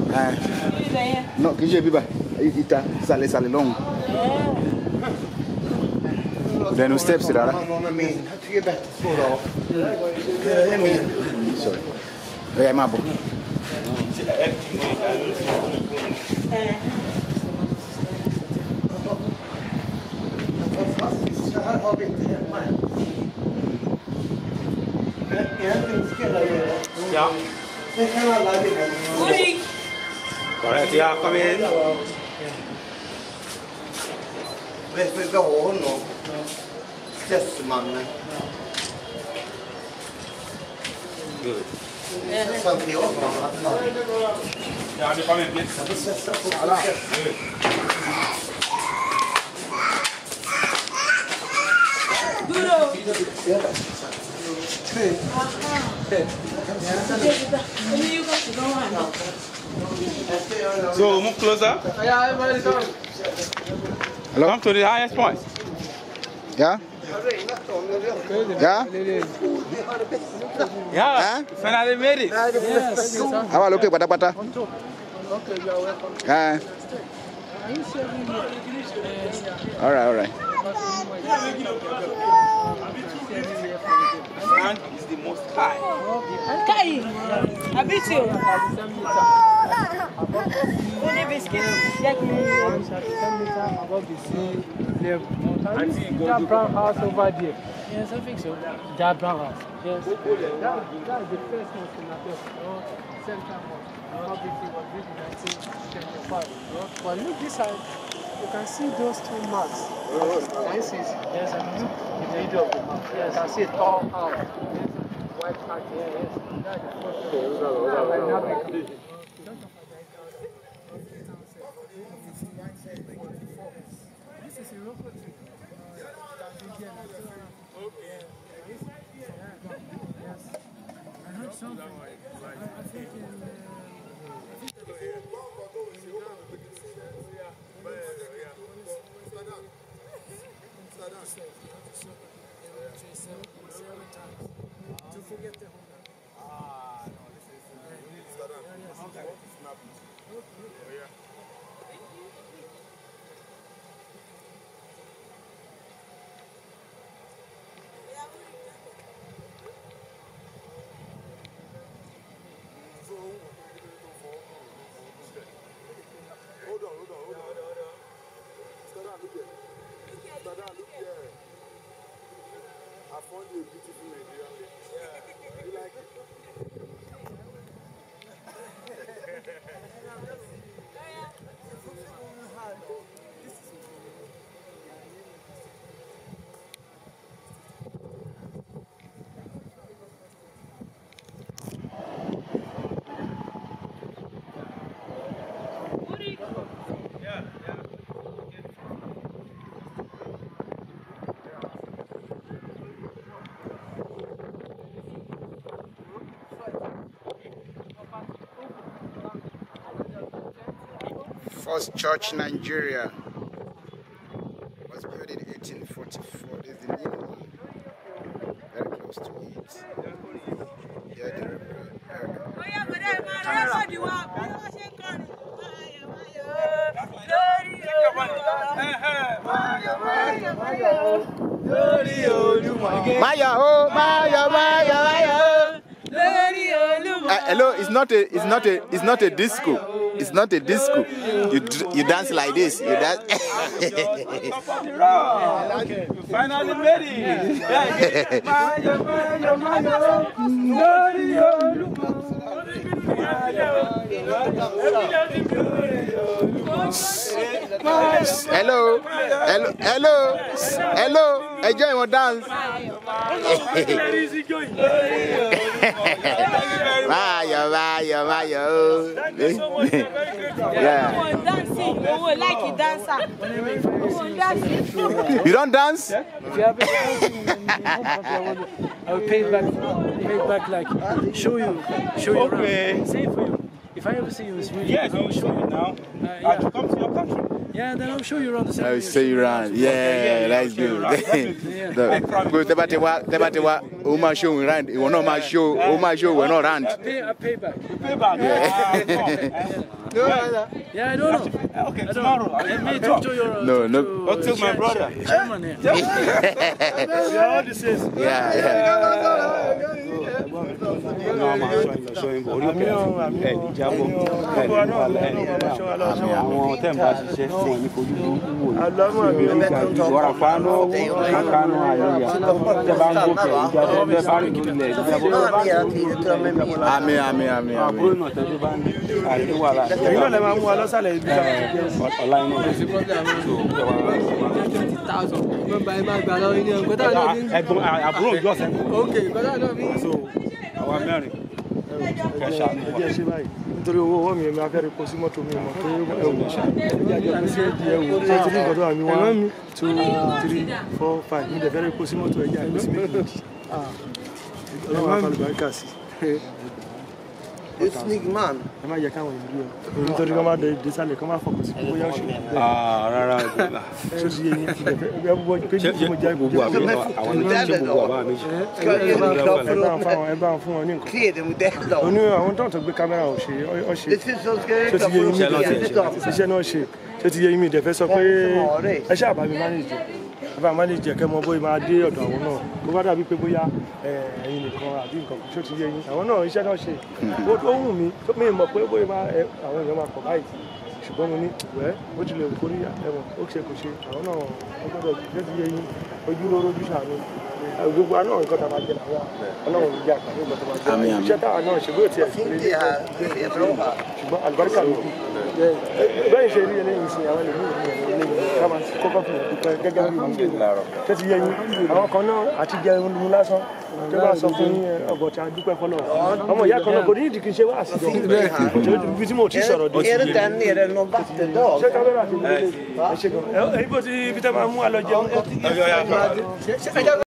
Non, que j'ai vu, il t'a salé long. Then we steps it out. Sorry. Yeah, my book. Ja. Correct, ja, kom in. Vet vi vad honom? Stressmannen. Good. Ja, du kommer in, please. So, move closer. Hello? Come to the highest point. Yeah? Yeah? Yeah, finally made it. Yes. How are you looking? Bata? Okay, you are welcome. All right. Man is the most high. Okay. I beat you. Only biscuit. That brown house over there. Yes, I think so. That brown house. Yes. That's the first house in that central mosque. Publicly was built in 1925. But look this side, you can see those two marks. Can you see? Yes, I can look in the middle of the mark. Yes, I see a tall house. Yes, white house. Yes. That's the first house. This is a local tree. Yes. I heard something. I think to forget the home. I found you a beautiful Nigerian lady. Yeah. You like it? First Church, Nigeria. Was built in 1844. This is the new one. Very close to it. Yeah, hello, it's not a disco. It's not a disco. You dance like this. You dance. Okay. You finally made it. Hello. Enjoy your dance. Yeah. Dancing. Oh, like it dancer. You don't dance? If you have I will pay it back like show you Okay. around. Same for you. If I ever see you in Sweden, Yes, you show me now. I have to come to your country. Yeah, then I'll show you around the same. I'll show you around. Yeah, that's good. Good. Tebate wa. Uma show around. You will not my show. Uma show will not run. I pay back. You pay back. Yeah, I don't know. Okay, tomorrow. Talk to your. No. Go tell my brother. Chairman here. Yeah, all this is. Nítorí owó ọwọ́ mi máa fẹ́ rí kó sí mọ́tò mi mọ̀ pé ẹ̀wù ṣe ti ní ìgbọ́dọ̀ àmì 1 2 3 4 5 ní ìdẹ̀fẹ́ rí kó sí mọ́tò ẹ̀jẹ̀ àìkú sí méjì ọlọ́run àfàlùbáríkà sí. It's Nick man. Ẹ má yẹ káwọn ìlú ẹ̀ nítorí kọ́ máa dé sálẹ̀ kọ́ máa fọkàn sí gbogbo yáṣù. Rárá. Ṣé ti yé yín ẹ gbogbo péjì tí mo jẹ́ gbogbo àwọn gbogbo àbá mi. ẹ bá fún wọn ní nǹkan. Oní àwọn tó ń gbé kámẹ́rà ò ṣe ṣé ti yé yín mi iṣẹ́ náà ṣe ṣé ti yé yín mi ìdẹ̀fẹ́ sọ pé ẹ ṣáà bá mi mánéjì ẹ bá mánéjì kẹ́ mọ bóyá máa dé ọ̀dọ̀ àwọn náà bó bá dàbí pé bóyá ẹ̀yin nìkan àbí nǹkan ṣé ti yé yín àwọn náà iṣẹ́ náà ṣe ó wù mí mi mọ̀ pé bóyá àwọn èèyàn máa pọ̀ báyìí ṣùgbọ́n mo ní wẹ́ ó ti lè kórí ẹ̀wọ̀n ó ṣe kò ṣe àwọn náà ó gbọ́dọ̀ ṣé ti yé yín ojú lóró ojú ṣàánú gbogbo àná nǹkan tá a máa jẹ làwọn ọlọ́run ìjà àkàndé nǹkan tó máa jẹ iṣẹ́ táwọn náà ṣe bó tiẹ̀ ṣùgbọ́n àlùbáríkà ló kù bẹ́ẹ̀ ṣe rí eléyìí sí àwọn ẹlòmíràn ká máa kọ́kọ́ fún ìdúpẹ́ gẹ́gẹ́ bí ìwé ṣé ti yẹ yín àwọn kan náà àti jẹ irun lásán tó bá sọ fún ọgbọ̀n tí a dúpẹ́ fọlọ́ ọmọ ìyá kan náà kò ní ìdí kí n ṣe wá sí ibi tí mo ti sọ̀rọ̀ dé sí ṣé kámẹ́rà ti lè ṣe gan ibi tí máa mú àlọ́ jẹun kọ́.